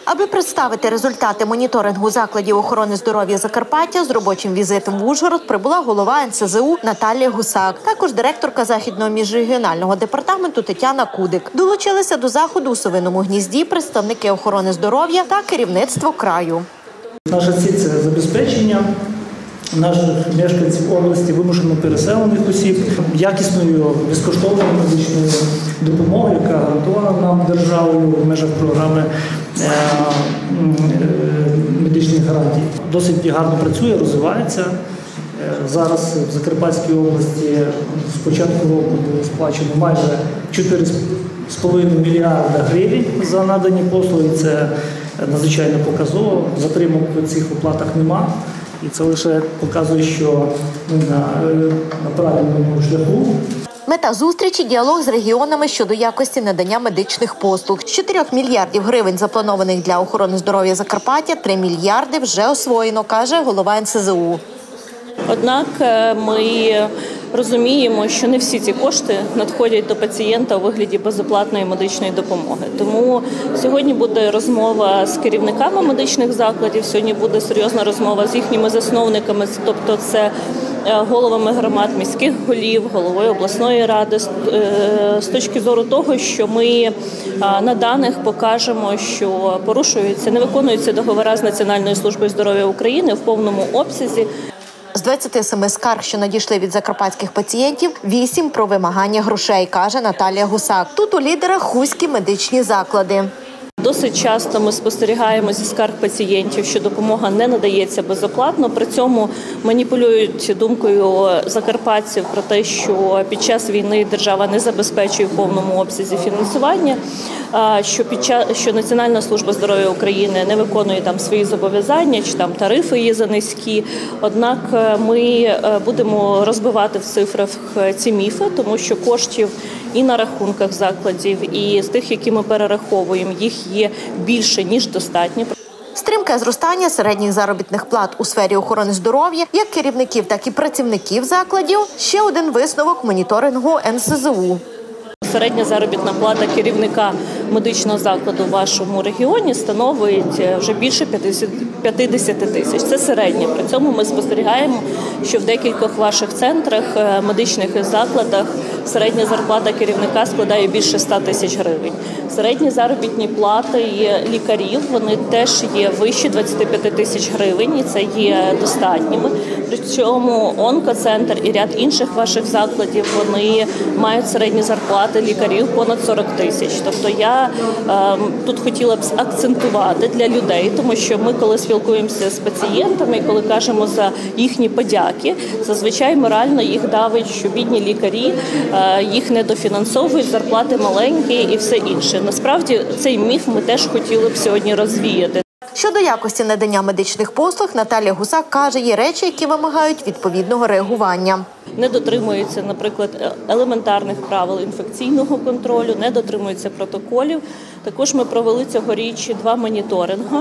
Аби представити результати моніторингу закладів охорони здоров'я Закарпаття, з робочим візитом в Ужгород прибула голова НСЗУ Наталія Гусак, також директорка Західного міжрегіонального департаменту Тетяна Кудик. Долучилися до заходу у Совиному Гнізді представники охорони здоров'я та керівництво краю. Наша ціль – це забезпечення наших мешканців області, вимушено переселених осіб, якісною безкоштовною медичною допомогою, яка гарантована нам державою в межах програми медичних гарантій. Досить гарно працює, розвивається. Зараз в Закарпатській області з початку року було сплачено майже 4,5 мільярда гривень за надані послуги. Це надзвичайно показово. Затримок в цих оплатах нема. І це лише показує, що ми на правильному шляху. Мета зустрічі – діалог з регіонами щодо якості надання медичних послуг. З 4 мільярдів гривень, запланованих для охорони здоров'я Закарпаття, 3 мільярди вже освоєно, каже голова НСЗУ. Однак ми розуміємо, що не всі ці кошти надходять до пацієнта у вигляді безоплатної медичної допомоги. Тому сьогодні буде розмова з керівниками медичних закладів, сьогодні буде серйозна розмова з їхніми засновниками, тобто це головами громад, міських голів, головою обласної ради, з точки зору того, що ми на даних покажемо, що порушуються, не виконуються договори з Національною службою здоров'я України в повному обсязі. З 27 скарг, що надійшли від закарпатських пацієнтів, 8 про вимагання грошей, каже Наталія Гусак. Тут у лідерах хуські медичні заклади. Досить часто ми спостерігаємо зі скарг пацієнтів, що допомога не надається безоплатно. При цьому маніпулюють думкою закарпатців про те, що під час війни держава не забезпечує в повному обсязі фінансування, що Національна служба здоров'я України не виконує свої зобов'язання, чи тарифи є занизькі. Однак ми будемо розбивати в цифрах ці міфи, тому що коштів і на рахунках закладів, і з тих, які ми перераховуємо, їх є більше, ніж достатньо. Стрімке зростання середніх заробітних плат у сфері охорони здоров'я як керівників, так і працівників закладів – ще один висновок моніторингу НСЗУ. Середня заробітна плата керівника медичного закладу в вашому регіоні становить вже більше 50 тисяч. Це середня. При цьому ми спостерігаємо, що в декількох ваших центрах, медичних закладах середня зарплата керівника складає більше 100 тисяч гривень. Середні заробітні плати лікарів, вони теж є вищі 25 тисяч гривень, і це є достатніми. Причому онкоцентр і ряд інших ваших закладів, вони мають середні зарплати лікарів понад 40 тисяч. Тобто я тут хотіла б акцентувати для людей, тому що ми, коли спілкуємося з пацієнтами, коли кажемо за їхні подяки, зазвичай морально їх давить, що бідні лікарі, їх недофінансовують, зарплати маленькі і все інше. Насправді цей міф ми теж хотіли б сьогодні розвіяти. Щодо якості надання медичних послуг, Наталія Гусак каже, є речі, які вимагають відповідного реагування. Не дотримуються, наприклад, елементарних правил інфекційного контролю, не дотримуються протоколів. Також ми провели цьогоріч 2 моніторинги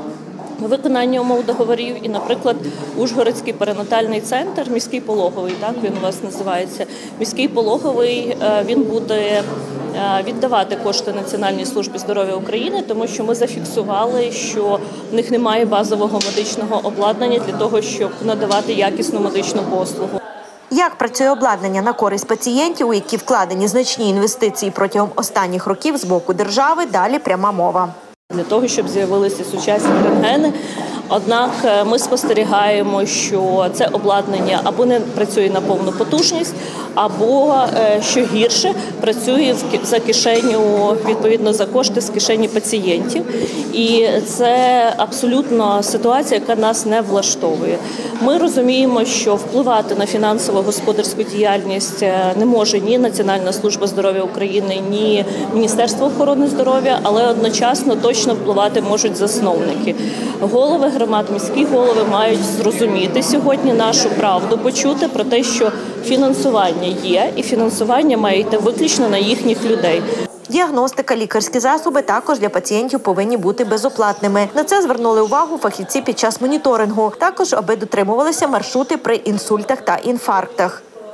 виконання умов договорів. І, наприклад, Ужгородський перинатальний центр, міський пологовий, так він у вас називається, міський пологовий, він буде віддавати кошти Національній службі здоров'я України, тому що ми зафіксували, що в них немає базового медичного обладнання для того, щоб надавати якісну медичну послугу. Як працює обладнання на користь пацієнтів, у які вкладені значні інвестиції протягом останніх років з боку держави, далі пряма мова. Для того, щоб з'явилися сучасні рентгени. Однак ми спостерігаємо, що це обладнання або не працює на повну потужність, або, що гірше, працює за кишеню, відповідно за кошти з кишені пацієнтів. І це абсолютно ситуація, яка нас не влаштовує. Ми розуміємо, що впливати на фінансово-господарську діяльність не може ні Національна служба здоров'я України, ні Міністерство охорони здоров'я, але одночасно точно впливати можуть засновники. Голови громад, міські голови мають зрозуміти сьогодні нашу правду, почути про те, що фінансування є, і фінансування має йти виключно на їхніх людей. Діагностика, лікарські засоби також для пацієнтів повинні бути безоплатними. На це звернули увагу фахівці під час моніторингу. Також, аби дотримувалися маршрути при інсультах та інфарктах.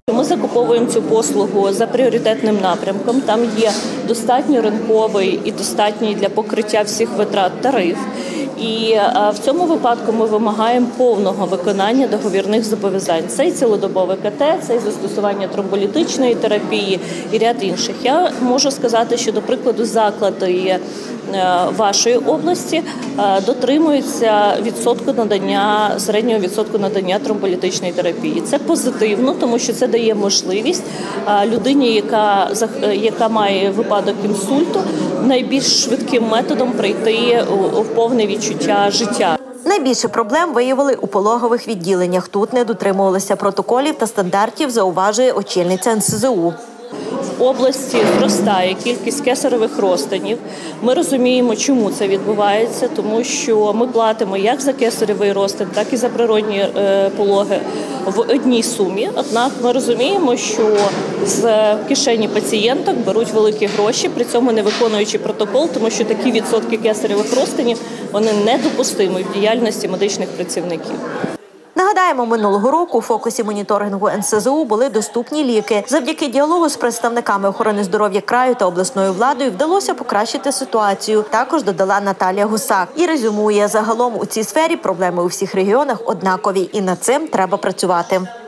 Ми закуповуємо цю послугу за пріоритетним напрямком. Там є достатньо ринковий і достатній для покриття всіх витрат тариф. І в цьому випадку ми вимагаємо повного виконання договірних зобов'язань. Це і цілодобове КТ, це і застосування тромболітичної терапії і ряд інших. Я можу сказати, що, до прикладу, заклади вашої області дотримуються середнього відсотку надання тромболітичної терапії. Це позитивно, тому що це дає можливість людині, яка має випадок інсульту, найбільш швидким методом прийти в повне відчуття життя. Найбільше проблем виявили у пологових відділеннях. Тут не дотримувалися протоколів та стандартів, зауважує очільниця НСЗУ. В області зростає кількість кесаревих розтинів. Ми розуміємо, чому це відбувається, тому що ми платимо як за кесаревий розтин, так і за природні пологи в одній сумі. Однак ми розуміємо, що з кишені пацієнток беруть великі гроші, при цьому не виконуючи протокол, тому що такі відсотки кесаревих розтинів вони недопустимі в діяльності медичних працівників. Нагадаємо, минулого року у фокусі моніторингу НСЗУ були доступні ліки. Завдяки діалогу з представниками охорони здоров'я краю та обласною владою вдалося покращити ситуацію. Також додала Наталія Гусак. І резюмує, загалом у цій сфері проблеми у всіх регіонах однакові. І над цим треба працювати.